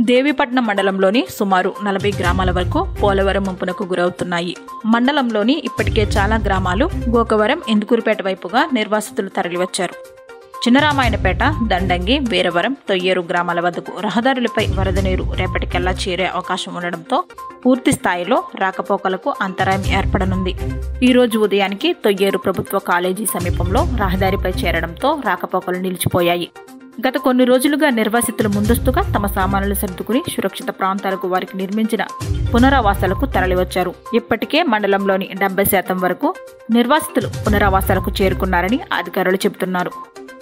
దేవీపట్నం మండలంలోని సుమారు 40 గ్రామాల వరకు పోలవరం ముంపునకు గురవుతున్నాయి. మండలంలోని ఇప్పటికే చాలా గ్రామాలు గోకవరం, ఇందుకూరుపేట వైపుగా నిర్వాసితులు తరలివచ్చారు. చిన్నరామాయణపేట, దండంగి, వీరవరం, తొయ్యేరు గ్రామాల వద్దకు రహదారులపై వరద నీరు రేపటికల్లా చేరే అవకాశం ఉండడంతో పూర్తి స్థాయిలో రాకపోకలకు అంతరాయం ఏర్పడనుంది. ఈ రోజు ఉదయానికి తొయ్యేరు ప్రభుత్వ కాలేజీ సమీపంలో రహదారిపై చేరడంతో రాకపోకలు నిలిచిపోయాయి. గత కొన్ని రోజులుగా నిర్వాసితులు ముందస్తుగా తమ సామాన్లు సర్దుకుని సురక్షిత ప్రాంతాలకు వారికి నిర్మించిన పునరావాసాలకు తరలివచ్చారు. ఇప్పటికే మండలంలోని 70% వరకు నిర్వాసితులు పునరావాసాలకు చేరుకున్నారని అధికారులు చెబుతున్నారు.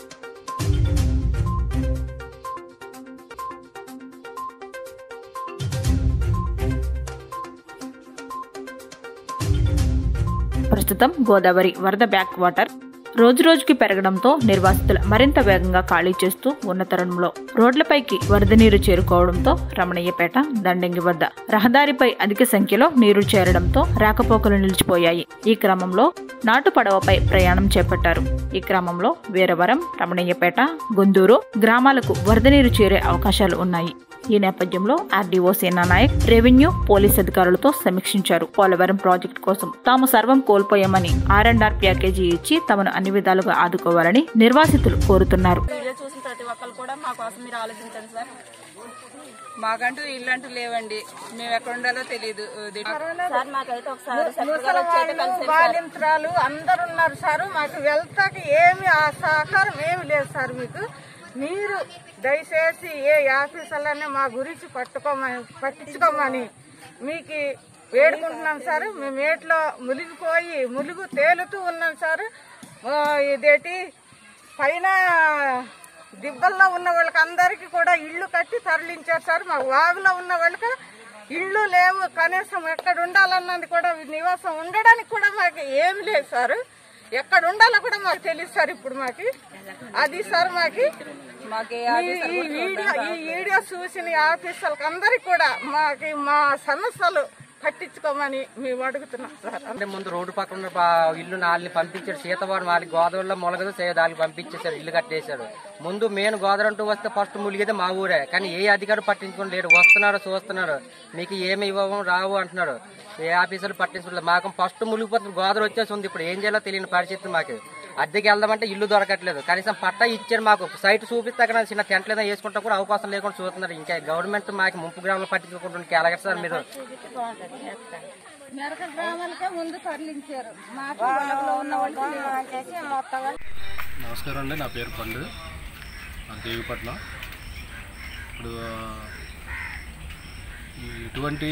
ప్రస్తుతం గోదావరి వరద బ్యాక్ వాటర్ రోజురోజుకి పెరగడంతో నిర్వాసితులు మరింత వేగంగా ఖాళీ చేస్తూ ఉన్న తరుణంలో రోడ్లపైకి వరద నీరు చేరుకోవడంతో రమణయ్యపేట, దండంగి వద్ద రహదారిపై అధిక సంఖ్యలో నీరు చేరడంతో రాకపోకలు నిలిచిపోయాయి. ఈ క్రమంలో నాటు పడవపై ప్రయాణం చేపట్టారు. ఈ క్రమంలో వీరవరం, రమణయ్యపేట, గుందూరు గ్రామాలకు వరద నీరు చేరే అవకాశాలు ఉన్నాయి. ఈ నేపథ్యంలో ఆర్డీఓ సేనానాయక్ రెవెన్యూ, పోలీస్ అధికారులతో సమీక్షించారు. పోలవరం ప్రాజెక్టు కోసం తాము సర్వం కోల్పోయామని R&R ప్యాకేజీ ఇచ్చి తమను అన్ని విధాలుగా ఆదుకోవాలని నిర్వాసితులు కోరుతున్నారు. చూసిన ప్రతి ఒక్కరు కూడా మా కోసం మీరు ఆలోచించండి సార్. మాకంటూ ఇల్లంటూ లేవండి, మేము ఎక్కడ ఉండాలో తెలియదు. బాలింత్రాలు అందరు ఉన్నారు సార్. మాకు వెళ్తాకి ఏమి ఆ సహకారం ఏమి లేదు సార్. మీరు దయచేసి ఏ ఆఫీసర్లనే మా గురించి పట్టించుకోమని మీకు వేడుకుంటున్నాం సార్. మేము ఏట్లో ములుగు తేలుతూ ఉన్నాం సార్. ఇదేంటి పైన దిబ్బల్లో ఉన్న వాళ్ళకి అందరికీ కూడా ఇళ్లు కట్టి తరలించారు సార్. మాకు వాగులో ఉన్న వాళ్ళకి ఇళ్ళు లేవు, కనీసం ఎక్కడ ఉండాలన్నది కూడా నివాసం ఉండడానికి కూడా మాకు ఏమి లేదు సార్. ఎక్కడ ఉండాలో కూడా మాకు తెలియదు సార్. ఇప్పుడు మాకు అది సార్ ఈ వీడియో చూసిన ఆఫీసర్లకు అందరికి కూడా మా సమస్యలు పట్టించుకోమని మేము అడుగుతున్నాం సార్. అంటే ముందు రోడ్డు పక్కన ఇల్లు నాలుగు పంపించాడు. సీతవాడు వాళ్ళకి గోదావరిలో మొలగదు దానికి పంపించేశారు, ఇల్లు కట్టేశాడు. ముందు మెయిన్ గోదావరి అంటూ వస్తే ఫస్ట్ ములిగేది మా ఊరే. కానీ ఏ అధికారులు పట్టించుకుని లేడు. వస్తున్నాడు, చూస్తున్నాడు, మీకు ఏమి ఇవ్వము రావు అంటున్నాడు. ఏ ఆఫీసర్లు పట్టించుకోలేదు. మాకు ఫస్ట్ ములిగిపోతుంది, గోదావరి వచ్చేసి ఉంది. ఇప్పుడు ఏం చేయాలో తెలియని పరిస్థితి. మాకు అద్దెకి వెళ్దామంటే ఇల్లు దొరకట్లేదు. కనీసం పట్టా ఇచ్చారు, మాకు సైట్ చూపిస్తే అక్కడ చిన్న టెంట్లు ఏదో వేసుకుంటా కూడా అవకాశం లేకుండా చూస్తున్నారు. ఇంకా గవర్నమెంట్ మాకు ముంపు గ్రామాలు పట్టించుకుంటుంది. ఎలాగ సార్ మీరు నమస్కారం అండి, నా పేరు పండు, దేవీపట్నం. ఇప్పుడు ఇటువంటి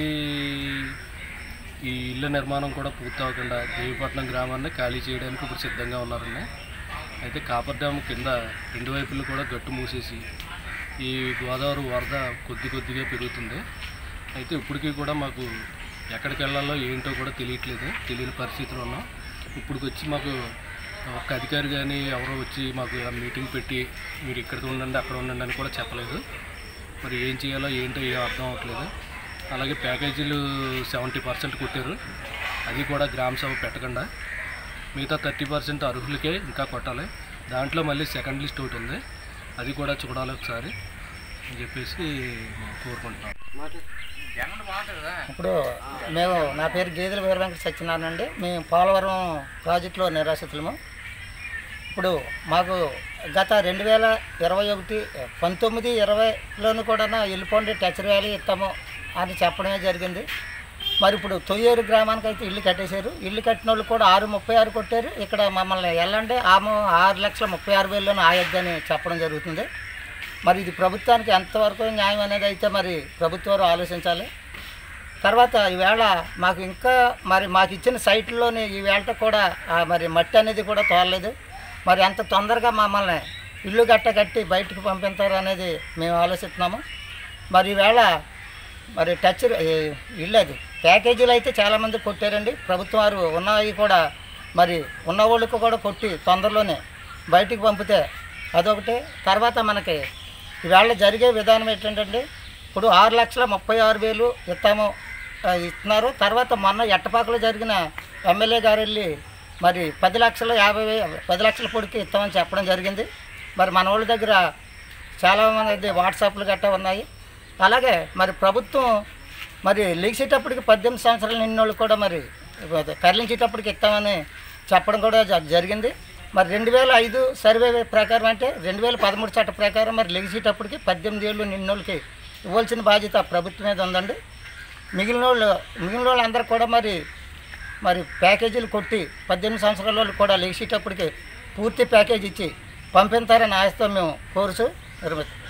ఈ ఇళ్ళ నిర్మాణం కూడా పూర్తి అవ్వకుండా దేవీపట్నం గ్రామాన్ని ఖాళీ చేయడానికి ఇప్పుడు సిద్ధంగా ఉన్నారండి. అయితే కాపర్ డ్యామ్ కింద రెండు వైపులు కూడా గట్టు మూసేసి ఈ గోదావరి వరద కొద్దిగా పెరుగుతుంది. అయితే ఇప్పటికీ కూడా మాకు ఎక్కడికి వెళ్ళాలో ఏంటో కూడా తెలియని పరిస్థితులు ఉన్నాం. ఇప్పటికి వచ్చి మాకు ఒక్క అధికారి కానీ ఎవరో వచ్చి మాకు మీటింగ్ పెట్టి మీరు ఇక్కడికి ఉండండి అక్కడ ఉండండి అని కూడా చెప్పలేదు. మరి ఏం చేయాలో ఏంటో ఏం అర్థం అవ్వట్లేదు. అలాగే ప్యాకేజీలు 70% కొట్టారు, అది కూడా గ్రామ సభ పెట్టకుండా. మిగతా 30% అర్హులకే ఇంకా కొట్టాలి. దాంట్లో మళ్ళీ సెకండ్ లిస్ట్ ఒకటి ఉంది, అది కూడా చూడాలి ఒకసారి అని చెప్పేసి కోరుకుంటున్నాం. ఇప్పుడు నా పేరు గేదెల వీర వెంకట సత్యనారాయణ అండి. మేము పోలవరం ప్రాజెక్టులో నిరాశ్రితులము. ఇప్పుడు మాకు గత 2021, 19, 20లోనూ కూడా వెళ్ళిపోండి టచర్ వ్యాలీ ఇస్తాము అని చెప్పడమే జరిగింది. మరి ఇప్పుడు తొయ్యేరు గ్రామానికి అయితే ఇల్లు కట్టేశారు. ఇల్లు కట్టిన వాళ్ళు కూడా 636 కొట్టారు. ఇక్కడ మమ్మల్ని వెళ్ళండి 6,36,000 ఆయొద్దని చెప్పడం జరుగుతుంది. మరి ఇది ప్రభుత్వానికి ఎంతవరకు న్యాయం అనేది అయితే మరి ప్రభుత్వం ఆలోచించాలి. తర్వాత ఈవేళ మాకు ఇంకా మాకు ఇచ్చిన సైట్లోని ఈవేళ కూడా మరి మట్టి అనేది కూడా తోలలేదు. మరి అంత తొందరగా మమ్మల్ని ఇల్లు కట్టి బయటకు పంపిస్తారు అనేది మేము ఆలోచిస్తున్నాము. మరి ఈవేళ మరి ఇల్లు అది ప్యాకేజీలు అయితే చాలామంది కొట్టారండి. ప్రభుత్వం వారు ఉన్నవి కూడా మరి ఉన్నవాళ్ళకు కూడా కొట్టి తొందరలోనే బయటికి పంపితే అదొకటి. తర్వాత మనకి ఈవేళ జరిగే విధానం ఏంటంటే ఇప్పుడు 6,36,000 ఇస్తున్నారు. తర్వాత మొన్న ఎట్టపాకలో జరిగిన ఎమ్మెల్యే గారు వెళ్ళి మరి 10 లక్షల పొడికి ఇస్తామని చెప్పడం జరిగింది. మరి మన వాళ్ళ దగ్గర చాలామంది వాట్సాప్లు గట్టా ఉన్నాయి. అలాగే మరి ప్రభుత్వం మరి లెగిసేటప్పటికి 18 సంవత్సరాలు నిన్నోళ్ళు కూడా మరి కర్లించేటప్పటికి ఇస్తామని చెప్పడం కూడా జరిగింది. మరి 2005 సర్వే ప్రకారం అంటే 2013 చట్ట ప్రకారం మరి లెగిసేటప్పటికి 18 ఏళ్ళు నిన్నోళ్ళకి ఇవ్వాల్సిన బాధ్యత ప్రభుత్వం మీద ఉందండి. మిగిలిన వాళ్ళు అందరూ కూడా మరి ప్యాకేజీలు కొట్టి 18 సంవత్సరాల వాళ్ళు కూడా లెగిసేటప్పటికి పూర్తి ప్యాకేజ్ ఇచ్చి పంపిస్తారని ఆశతో మేము కోరుచు నిర్మిస్తాం.